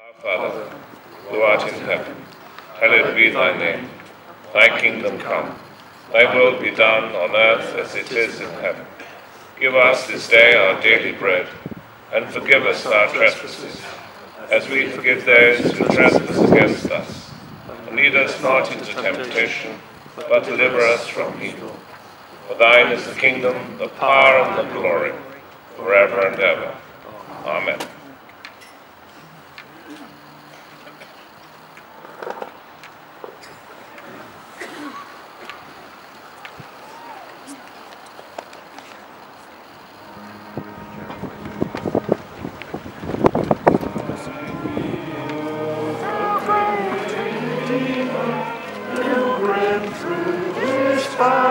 Father, who art in heaven, hallowed be thy name. Thy kingdom come. Thy will be done on earth as it is in heaven. Give us this day our daily bread, and forgive us our trespasses, as we forgive those who trespass against us. And lead us not into temptation, but deliver us from evil. For thine is the kingdom, the power, and the glory, forever and ever. Amen. Bye.